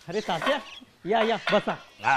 अरे तात्या, या या बसा.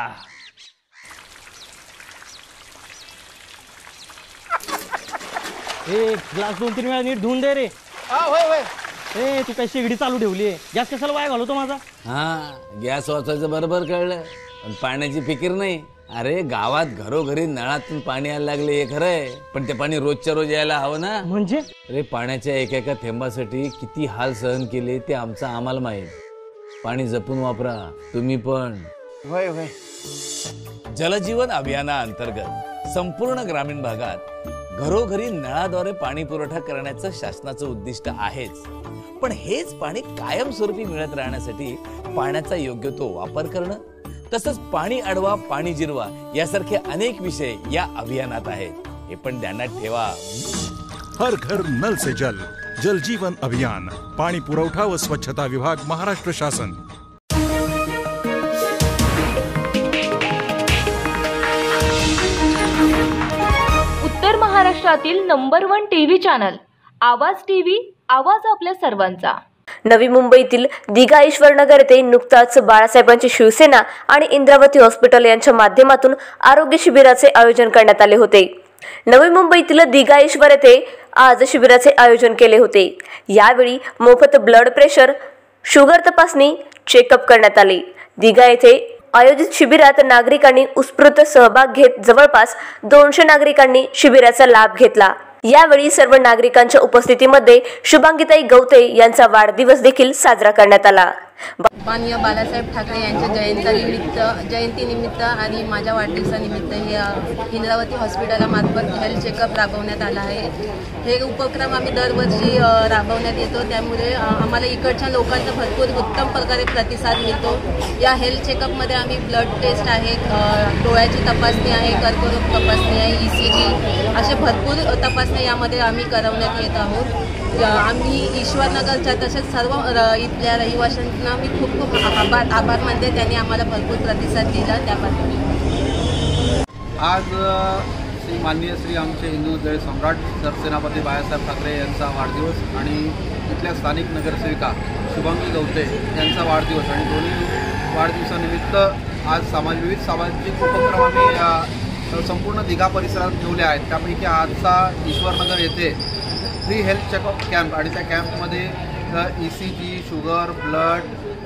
ए ग्लास 2-3 वेळा नीट धुवून दे रे. होय होय. ए तू काय शेगडी चालू ठेवली आहे? गॅस कशाला वाया घालवतो माझा? गॅस वाचायचं बरोबर कळलं, पण पाण्याची फिकीर नाही. अरे गावात घरोघरी नळातून पाणी यायला लागले हे खरंय, पण ते पाणी रोजच्या रोज यायला हवं ना. म्हणजे अरे पाण्याच्या एका थेंबासाठी किती हाल सहन केले ते आमचं आम्हाला माहित. पाणी जपून वापरा तुम्ही पण. होय होय. जलजीवन अभियानाअंतर्गत संपूर्ण ग्रामीण भागात घरोघरी नळाद्वारे पाणी पुरवठा करण्याचं शासनाचं उद्दिष्ट आहेच, पण हेच पाणी कायमस्वरूपी मिळत राहण्यासाठी पाण्याचा योग्य तो वापर करणं, तसंच पाणी अडवा पाणी जिरवा यासारखे अनेक विषय या अभियानात आहेत. हे पण ध्यानात ठेवा. हर घर नल से जल, जल जीवन अभियान, पाणी पुरवठा व स्वच्छता विभाग, महाराष्ट्र शासन. उत्तर महाराष्ट्रातील number 1 TV channel Awaaz TV, आवाज आपल्या सर्वांचा. नवी मुंबईतील दिघा ईश्वरनगर येथे नुकताच बाळासाहेबांची शिवसेना आणि इंद्रावती हॉस्पिटल यांच्या माध्यमातून आरोग्य शिबिराचे आयोजन करण्यात आले होते. नवी मुंबईतील दिघा ईश्वर येथे आज शिबिराचे आयोजन केले होते. यावेळी मोफत ब्लड प्रेशर, शुगर तपासणी, चेकअप करण्यात आले. दिघा येथे आयोजित शिबिरात नागरिकांनी उत्स्फूर्त सहभाग घेत जवळपास 200 नागरिकांनी शिबिराचा लाभ घेतला. यावेळी सर्व नागरिकांच्या उपस्थितीमध्ये शुभांगीताई गवते यांचा वाढदिवस देखील साजरा करण्यात आला. माननीय बाळासाहेब ठाकरे यांच्या जयंतीनिमित्त आणि माझ्या वाढदिवसानिमित्त हे इंद्रावती हॉस्पिटलामार्फत हेल्थ चेकअप राबवण्यात आला आहे. हे उपक्रम आम्ही दरवर्षी राबवण्यात येतो, त्यामुळे आम्हाला इकडच्या लोकांचा भरपूर उत्तम प्रकारे प्रतिसाद मिळतो. या हेल्थ चेकअपमध्ये आम्ही ब्लड टेस्ट आहे, डोळ्याची तपासणी आहे, कर्करोग तपासणी आहे, ECG असे भरपूर तपासण्या यामध्ये आम्ही करवण्यात येत आहोत. आम्ही ईश्वरनगरच्या तसेच सर्व इथल्या रहिवाशांना मी खूप खूप आभार मानते. त्यांनी आम्हाला भरपूर प्रतिसाद दिला त्याबद्दल. आज माननीय श्री आमचे हिंदू जय सम्राट सरसेनापती बाळासाहेब ठाकरे यांचा वाढदिवस आणि इथल्या स्थानिक नगरसेविका शुभांगी गवते यांचा वाढदिवस, आणि दोन्ही वाढदिवसानिमित्त आज विविध सामाजिक उपक्रम आम्ही संपूर्ण दिघा परिसरात ठेवले आहेत. त्यापैकी आजचा ईश्वरनगर येथे फ्री हेल्थ चेकअप कॅम्प, आणि त्या कॅम्पमध्ये ECG, शुगर, ब्लड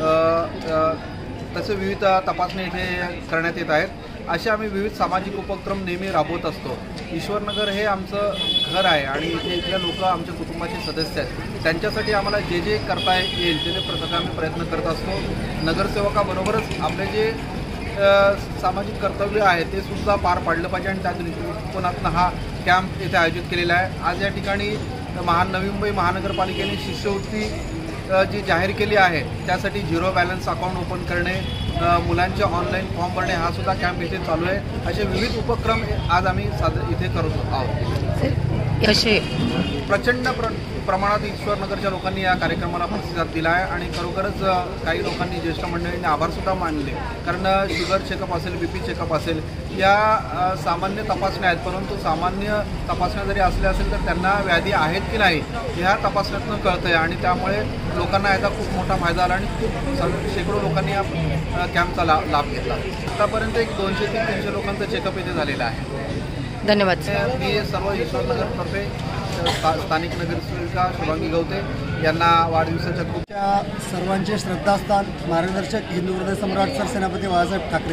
तसे विविध तपासणी इथे करण्यात येत आहेत. असे आम्ही विविध सामाजिक उपक्रम नेहमी राबवत असतो. ईश्वरनगर हे आमचं घर आहे आणि इथे इथल्या लोक आमच्या कुटुंबाचे सदस्य आहेत. त्यांच्यासाठी आम्हाला जे जे करता येईल ते प्रकारे आम्ही प्रयत्न करत असतो. नगरसेवकाबरोबरच आपले जे सामाजिक कर्तव्य आहे ते सुद्धा पार पाडलं पाहिजे, आणि त्या दृष्टिकोनातून हा कॅम्प इथे आयोजित केलेला आहे. आज या ठिकाणी नवी मुंबई महानगरपालिकेने शिष्यवृत्ती जी जाहीर केली आहे त्यासाठी 0 बॅलन्स अकाउंट ओपन करणे, मुलांचे ऑनलाईन फॉर्म भरणे हा सुद्धा कॅम्प इथे चालू आहे. असे विविध उपक्रम आज आम्ही इथे करत आहोत. कसे प्रचंड प्रमाणात ईश्वरनगरच्या लोकांनी या कार्यक्रमाला प्रतिसाद दिला आहे, आणि खरोखरच काही लोकांनी, ज्येष्ठ मंडळींनी आभारसुद्धा मानले. कारण शुगर चेकअप असेल, BP चेकअप असेल, या सामान्य तपासण्या आहेत, परंतु सामान्य तपासण्या जरी असल्या असेल तर त्यांना व्याधी आहेत की नाही ह्या तपासण्यातून कळतं आहे, आणि त्यामुळे लोकांना याचा खूप मोठा फायदा आला आणि खूप शेकडो लोकांनी या कॅम्पचा लाभ घेतला. आतापर्यंत एक 200 ते 300 लोकांचं चेकअप इथे झालेलं आहे. धन्यवाद. मी सर्व ईश्वरनगरतर्फे स्थानिक नगरसेविका शुभांगी गवते यांना वाढदिवसाच्या खूप सर्वांचे श्रद्धास्थान मार्गदर्शक हिंदू हृदय सम्राट सरसेनापती बाळासाहेब ठाकरे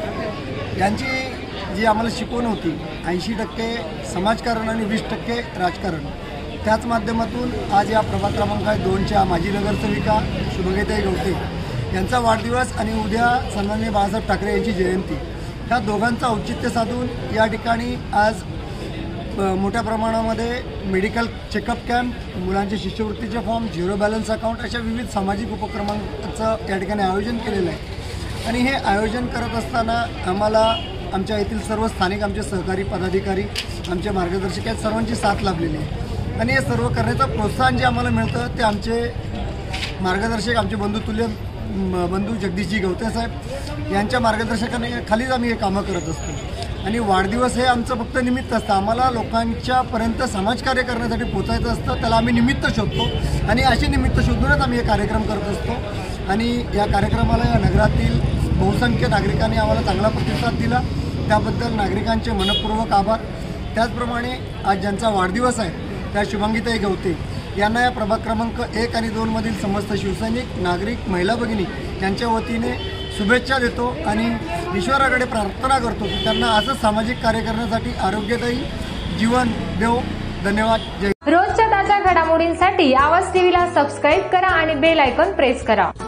यांची जी आम्हाला शिकवण होती, 80% समाजकारण आणि 20% राजकारण, त्याच माध्यमातून आज या प्रभाग क्रमांक 2च्या माजी नगरसेविका शुभांगीताई गवते यांचा वाढदिवस आणि उद्या सन्माननीय बाळासाहेब ठाकरे यांची जयंती, ह्या दोघांचं औचित्य साधून या ठिकाणी आज मोठ्या प्रमाणामध्ये मेडिकल चेकअप कॅम्प, मुलांचे शिष्यवृत्तीचे फॉर्म, 0 बॅलन्स अकाउंट अशा विविध सामाजिक उपक्रमांचं या ठिकाणी आयोजन केलेलं आहे. आणि हे आयोजन करत असताना आम्हाला आमच्या येथील सर्व स्थानिक आमचे सहकारी पदाधिकारी, आमचे मार्गदर्शक आहेत, सर्वांची साथ लाभलेली आहे. आणि हे सर्व करण्याचं प्रोत्साहन जे आम्हाला मिळतं ते आमचे मार्गदर्शक, आमचे बंधू जगदीशजी गवते साहेब यांच्या मार्गदर्शकाखालीच आम्ही हे कामं करत असतो. आणि वाढदिवस हे आमचं फक्त निमित्त असतं. आम्हाला लोकांच्यापर्यंत समाजकार्य करण्यासाठी पोचायचं असतं, त्याला आम्ही निमित्त शोधतो आणि असे निमित्त शोधूनच आम्ही हे कार्यक्रम करत असतो. आणि या कार्यक्रमाला या नगरातील बहुसंख्य नागरिकांनी आम्हाला चांगला प्रतिसाद दिला, त्याबद्दल नागरिकांचे मनपूर्वक आभार. त्याचप्रमाणे आज ज्यांचा वाढदिवस आहे त्या शुभांगीताई गवते यांना या प्रभाग क्रमांक 1 आणि 2 मधील समस्त शिवसैनिक, नागरिक, महिला भगिनी यांच्या वतीने शुभेच्छा देतो आणि ईश्वराकडे प्रार्थना करतो की त्यांना असंच सामाजिक कार्य करण्यासाठी आरोग्यदायी जीवन देव. धन्यवाद. जय. रोजच्या ताज्या घडामोडींसाठी आवाज टीव्हीला सबस्क्राईब करा आणि बेल आयकॉन प्रेस करा.